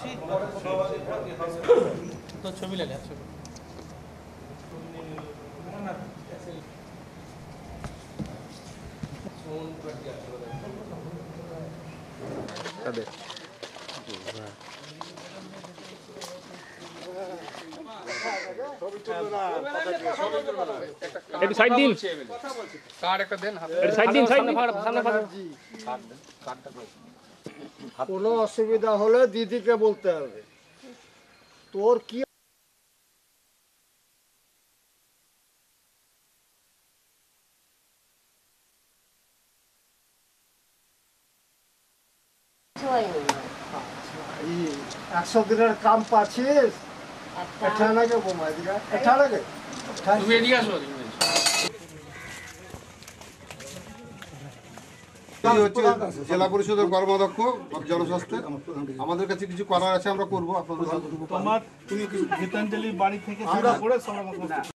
तो छवि ले छवि একটু সাইড দিন কার্ড একটা দেন সাইড দিন সামনে কোনো অসুবিধা হলে দিদিকে বলতে হবে। তোর কি একশো দিনের কাম পাচ্ছিস এঠানাকে বোমাই দিঘা এঠানাকে তুমি এদিকে আসো জেলা পরিষদের কর্মাধ্যক্ষ জনস্বাস্থ্যের আমাদের কাছে কিছু করার আছে আমরা করবো আপনাদের। তোমার তুমি গীতাঞ্জলি বাড়ি থেকে